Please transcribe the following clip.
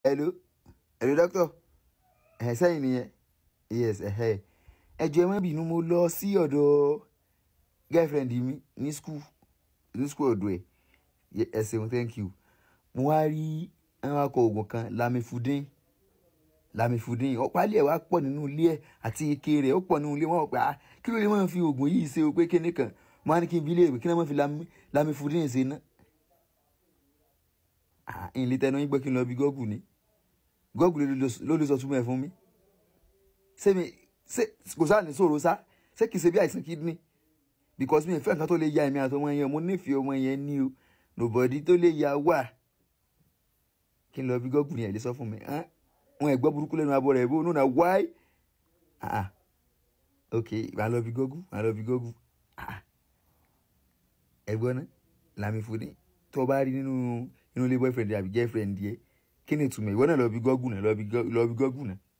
Hello. Hello, doctor. Sẹ́yìn nìyẹn. Yes, ẹ jọ̀ọ́ ẹ má bínú, mo lọ sí ọ̀dọ̀ girlfriend mi ní school ọ̀dọ̀ ẹ̀. Ẹ ṣeun, thank you. Mo wá rí àwọn akọ oògùn kan Lamivudine. Ọ̀pálí ẹ̀ wá pọ̀ nínú ilé ẹ̀ àti ike rẹ̀ ó pọ̀ nínú ilé wọn pé kí ló lè máa fi oògùn yìí ṣe o pé kíní kan. Mo wá ní kí n bi léèrè kí ló máa fi Lamivudine ṣe ná. Ìlé tẹnu yín gbọ́ kí n lọ bí Google ni. Google ló lè sọ túmọ̀ ẹ̀ fún mi. Ṣé kò sáà ní sọ̀rọ̀ sá? Ṣé kìí ṣe bí àìsàn kidney? Because mi ò fẹ́ nǹkan tó lè ya èmi àti ọmọ yẹn, mo nífẹ̀ẹ́ ọmọ yẹn ní o. Nobody tó lè ya wà. Kí n lọ bí Google ni ẹ̀ lè sọ fún mi. Wọ́n ẹ̀ gbọ́ burúkú lẹ́nu abọ́ rẹ̀ bó nùnà why? Okay, màá lọ bí Google. Ẹ̀gbọ́n náà Lamivudine tó bá rí nínú ilé boyfriend àbí girlfriend yẹ kí ni ìtumọ̀ ìwọ náà lọ bí Google náà.